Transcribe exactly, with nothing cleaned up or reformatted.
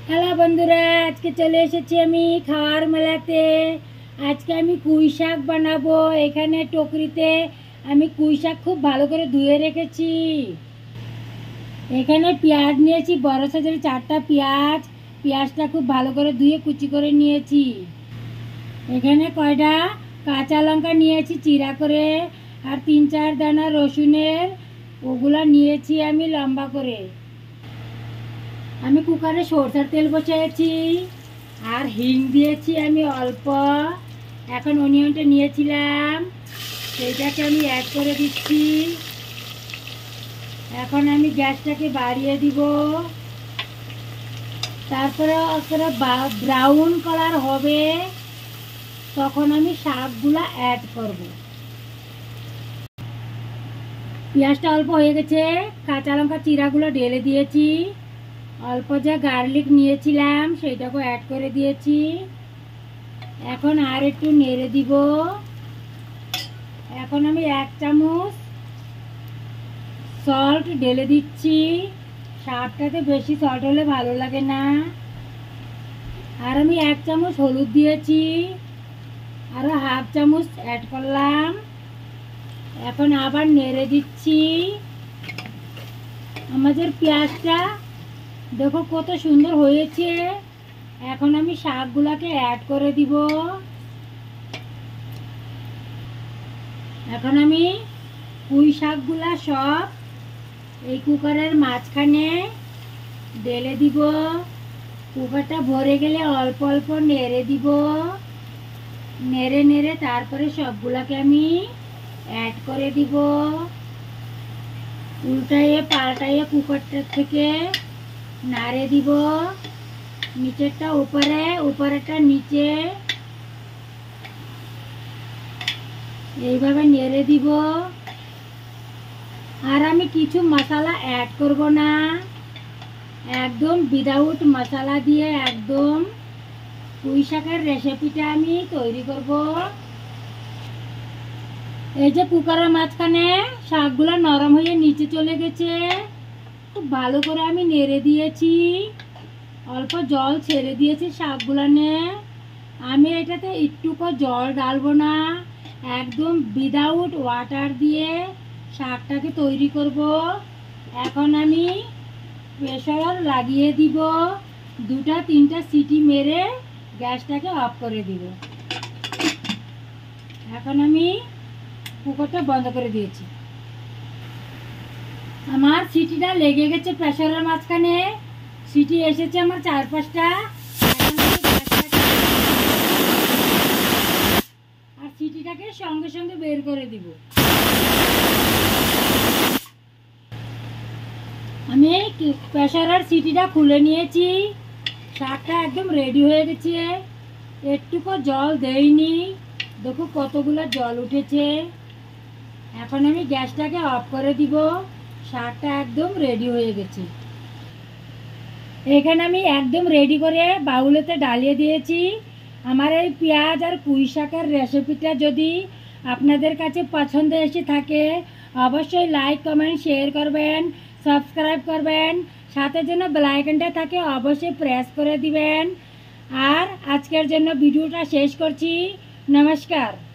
Hello বন্ধুরা, আজকে চলে এসেছি আমি খাওয়ার মেলাতে। আজকে আমি পুঁই শাক বানাবো। এখানে টকরিতে আমি পুঁই শাক খুব ভালো করে ধুয়ে রেখেছি। এখানে পেঁয়াজ নিয়েছি, বড় সাইজের চারটা পেঁয়াজ। পেঁয়াজটা খুব ভালো করে ধুয়ে কুচি করে নিয়েছি। এখানে কয়টা কাঁচা লঙ্কা নিয়েছি চিরা করে, আর তিন চার দানা রসুনের ওগুলা নিয়েছি আমি লম্বা করে। আমি কুকারে সরষের তেল বসিয়েছি আর হিং দিয়েছি আমি অল্প। এখন অনিয়নটা নিয়েছিলাম, সেইটাকে আমি অ্যাড করে দিচ্ছি। এখন আমি গ্যাসটাকে বাড়িয়ে দিব। তারপরে করে ব্রাউন কালার হবে, তখন আমি শাকগুলা অ্যাড করব। পেঁয়াজটা অল্প হয়ে গেছে, কাঁচা লঙ্কা চিরাগুলো ঢেলে দিয়েছি। অল্প যা গার্লিক নিয়েছিলাম সেইটাকে অ্যাড করে দিয়েছি। এখন আর একটু নেড়ে দিব। এখন আমি এক চামচ সল্ট ঢেলে দিচ্ছি। শাকটাতে বেশি সল্ট হলে ভালো লাগে না। আর আমি এক চামচ হলুদ দিয়েছি, আরও হাফ চামচ অ্যাড করলাম। এখন আবার নেড়ে দিচ্ছি। আমাদের পেঁয়াজটা দেখো কত সুন্দর হয়েছে। এখন আমি শাকগুলাকে অ্যাড করে দিব। এখন আমি পুঁই শাকগুলা সব এই কুকারের মাঝখানে ঢেলে দিব। কুকারটা ভরে গেলে অল্প অল্প নেড়ে দিব। নেড়ে নেড়ে তারপরে সবগুলাকে আমি অ্যাড করে দিব। উল্টাইয়ে পাল্টাইয়ে কুকারটা থেকে নাড়ে দিব। নিচেরটা উপরে, উপরেরটা নিচে, এইভাবে নেড়ে দিব। আর আমি কিছু মশলা অ্যাড করব না, একদম উইদাউট মশলা দিয়ে একদম পুঁই শাকের রেসিপিটা আমি তৈরি করব। এই যে কুকারের মাঝখানে শাকগুলো নরম হয়ে নিচে চলে গেছে, খুব ভালো করে আমি নেড়ে দিয়েছি। অল্প জল ছেড়ে দিয়েছি শাকগুলানে। আমি এটাতে একটুকু জল ডালবো না, একদম উইদাউট ওয়াটার দিয়ে শাকটাকে তৈরি করব। এখন আমি প্রেসার লাগিয়ে দিব। দুটা তিনটা সিটি মেরে গ্যাসটাকে অফ করে দিব। এখন আমি কুকারটা বন্ধ করে দিয়েছি। আমার সিটিটা লেগে গেছে প্রেসারের মাঝখানে। সিটি এসেছে আমার চার পাঁচটা। আর সিটিটাকে সঙ্গে সঙ্গে বের করে দিব। আমি প্রেসারের সিটিটা খুলে নিয়েছি। শাকটা একদম রেডি হয়ে গেছে। একটুকু জল দেইনি, দেখো কতগুলো জল উঠেছে। এখন আমি গ্যাসটাকে অফ করে দিব। শাকটা একদম রেডি হয়ে গেছে। এখানে আমি একদম রেডি করে বাউলেতে ডালিয়ে দিয়েছি। আমার এই পেঁয়াজ আর পুঁই শাকের রেসিপিটা যদি আপনাদের কাছে পছন্দ এসে থাকে, অবশ্যই লাইক কমেন্ট শেয়ার করবেন, সাবস্ক্রাইব করবেন। সাথে যেন বেল আইকনটা থাকে অবশ্যই প্রেস করে দিবেন। আর আজকের জন্য ভিডিওটা শেষ করছি। নমস্কার।